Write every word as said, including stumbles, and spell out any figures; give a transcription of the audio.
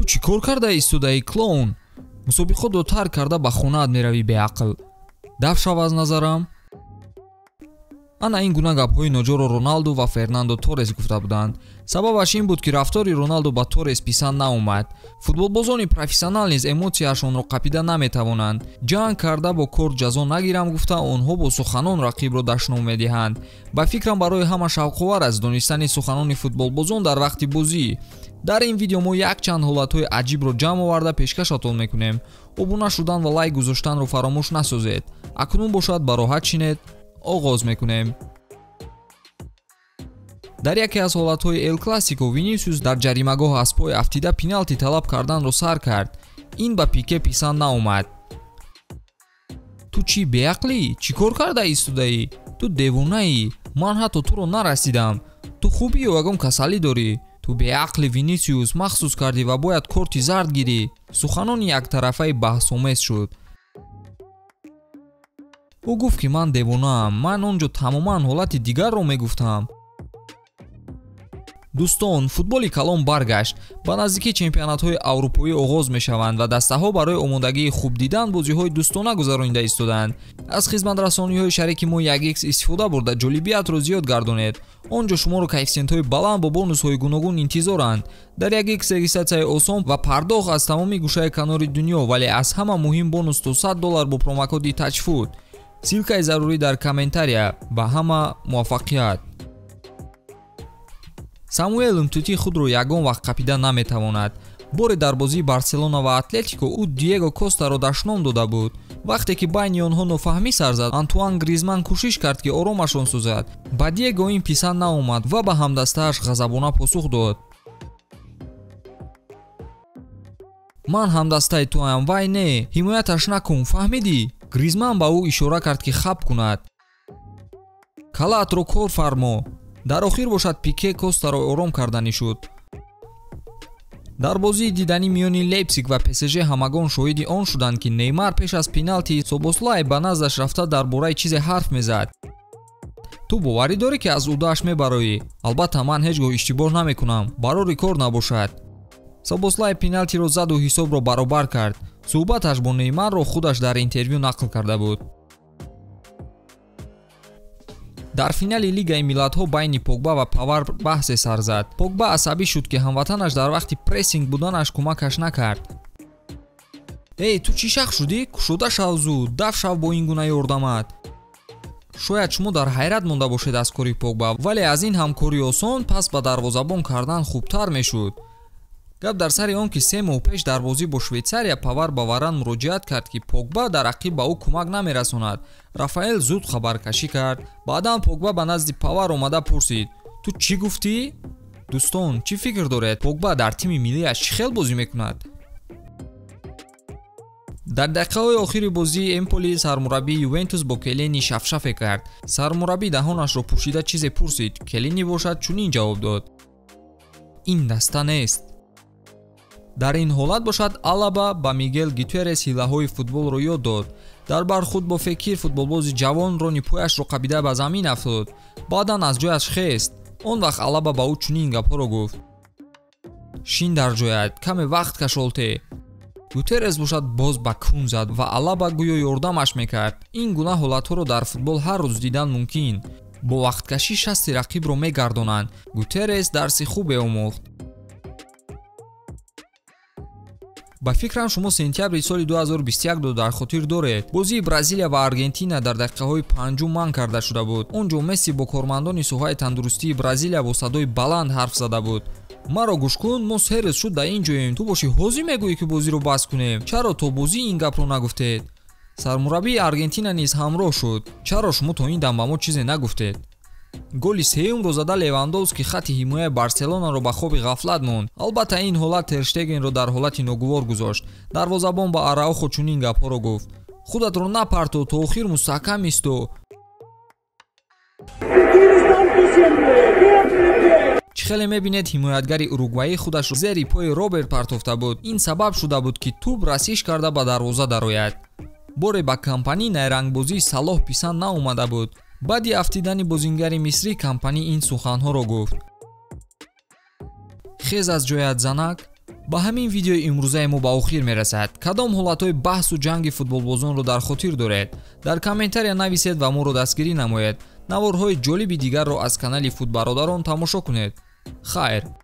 ту чӣ кор карда истодаи клоун? мусобиқотро тарк карда ба хонаат меравӣ беақл. даф шав аз назарам. ана ин гуна гапҳои ноҷорро Роналду ва Фернандо Торрес гуфта буданд. Сабабаш ин буд ки рафтори Роналду ба Торрес писанд наомад. Футболбозони профессионал низ эмоцияшонро қапида наметавонанд. ҷанг карда бо корт ҷазо нагирам гуфта онҳо бо суханон рақибро дашном медиҳанд. ба фикрам барои ҳама шавқовар аст донистани суханони футболбозон дар вақти бозӣ. дар ин видео мо якчанд ҳолатҳои аҷибро ҷамъ оварда пешкашатон мекунем. обуна шудан ва лайк гузоштанро фаромӯш насозед. акнун бошад ба роҳат шинед. оғоз мекунем. дар яке аз ҳолатҳои Эл Классико Винисиус дар ҷаримагоҳ аз пои афтида пеналти талаб карданро сар кард. ин ба Пике писанд наомад. ту чӣ беақлӣ? Чӣ кор карда истодаӣ? Ту девонаӣ? Ман ҳатто туро нарасидам. Ту хубӣ ё ягон касалӣ дорӣ? Ту беақли Винисиус махсус кардӣ ва бояд корти зард гирӣ. Суханони яктарафаи баҳсомез шуд. ӯ гуфт ки ман девонаам. Ман он ҷо тамоман ҳолати дигарро мегуфтам. дӯстон, футболи калон баргашт. ба наздикии чемпионатҳои аврупоӣ оғоз мешаванд ва дастаҳо барои омодагии хуб дидан бозиҳои дӯстона гузаронида истоданд. аз хизматрасониҳои шарики мо як икс истифода бурда ҷолибиятро зиёд гардонед. он ҷо шуморо коэффициентҳои баланд бо бонусҳои гуногун интизоранд. дар як икс регистратсияи осон ва пардохт аз тамоми гӯшаи канори дунё, вале аз ҳама муҳим бонус то сад доллар бо промокоди тачфуд. силкаи зарурӣ дар комментария. ба ҳама муваффақият. Самуэл Умтити худро ягон вақт қапида наметавонад. боре дар бозии Барселона ва Атлетико ӯ Диего Костаро дашном дода буд. вақте ки байни онҳо нофаҳмӣ сар зад, Антуан Гризман кӯшиш кард ки оромашон созад. ба Диего ин писанд наомад ва ба ҳамдастааш ғазабона посух дод. ман ҳамдастаи туам, вай не, ҳимояташ накун, фаҳмидӣ? Гризман ба ӯ ишора кард ки хаб кунад. калаатро кор фармо. дар охир бошад Пике Костаро ором карданӣ шуд. дар бозии диданӣ миёни Лейпсиг ва ПСЖ ҳамагон шоҳиди он шуданд ки Неймар пеш аз пеналти Собослай ба наздаш рафта дар бораи чизе ҳарф мезад. ту боварӣ дорӣ ки аз удоаш мебароӣ? албатта ман ҳеҷ гоҳ иштибоҳ намекунам. барори кор набошад. Собослай пеналтиро заду ҳисобро баробар кард. суҳбаташ бо Неймарро худаш дар интервю нақл карда буд. дар финали Лигаи Миллатҳо байни Погба ва Павар баҳсе сар зад. Погба асабӣ шуд ки ҳамватанаш дар вақти прессинг буданаш кӯмакаш накард. эй, ту чӣ шах шудӣ? Кушода шав зуд, даф шав бо ин гуна ёрдамат. шояд шумо дар ҳайрат монда бошед аз кори Погба, вале аз ин ҳам кори осон пас ба дарвозабон кардан хубтар мешуд. гап дар сари он ки се моҳ пеш дар бозӣ бо Швейтсария Павар ба Варан муроҷиат кард ки Погба дар рақиб ба ӯ кӯмак намерасонад. Рафаэл зуд хабаркашӣ кард. баъдан Погба ба назди Павар омада пурсид: ту чӣ гуфтӣ? дӯстон, чӣ фикр доред? Погба дар тими миллияш чӣ хел бозӣ мекунад? дар дақиқаҳои охири бозии Эмполи сармураббии Ювентус бо Келени шафшафе кард. Сармураббӣдаҳонашро пӯшида чизе пурсид. Келени бошад чунин ҷавоб дод: ин даста нест. дар ин ҳолат бошад Алаба ба Мигел Гутеррес ҳилаҳои футболро ёд дод. дар бархурд бо Фекир футболбози ҷавон рони пояшро қабида ба замин афтод. баъдан аз ҷояш хест. он вақт Алаба ба ӯ чунин гапҳоро гуфт: шин дар ҷояд, каме вақт кашолте. Гутеррес бошад боз ба кун зад ва Алаба гӯё ёрдамаш мекард. ин гуна ҳолатҳоро дар футбол ҳар рӯз дидан мумкин. бо вақткашӣ шасти рақибро мегардонанд. Гутеррес дарси хубе омӯхт. ба фикрам шумо сентябри соли ду ҳазору бисту як дар хотир доред. бозии Бразилия ва Аргентина дар дақиқаҳои панҷум манъ карда шуда буд. он ҷо Месси бо кормандони соҳаи тандурустии Бразилия бо садои баланд ҳарф зада буд: маро гӯш кун, мо се рӯз шуд дар ин ҷоем, ту бошӣ ҳозир мегӯӣ ки бозиро бас кунем. чаро то бозӣ ин гапро нагуфтед? сармураббии Аргентина низ ҳамроҳ шуд: чаро шумо то ин дам ба мо чизе нагуфтед? голи сеюмро зада Левандовски хатти ҳимояи Барселонаро ба хоби ғафлат монд. албатта ин ҳолат Тер Штегенро дар ҳолати ногувор гузошт. дарвозабон ба Араухо чунин гапҳоро гуфт: худатро напарто, то охир мустаҳкам исто. чӣ хеле мебинед ҳимоятгари уругваӣ худашро зери пои Роберт партофта буд. ин сабаб шуда буд ки туп расиш карда ба дарвоза дарояд. боре ба Компани найрангбозии Салоҳ писанд наомада буд. баъди афтидани бозингари мисрӣ Компани ин суханҳоро гуфт: хез аз ҷоят занак. ба ҳамин видеои имрӯзаи мо ба охир мерасад. Кадом ҳолатҳои баҳсу ҷанги футболбозонро дар хотир доред? Дар комментария нависед ва моро дастгирӣ намоед. наворҳои ҷолиби дигарро аз канали Футбародарон тамошо кунед. Хайр.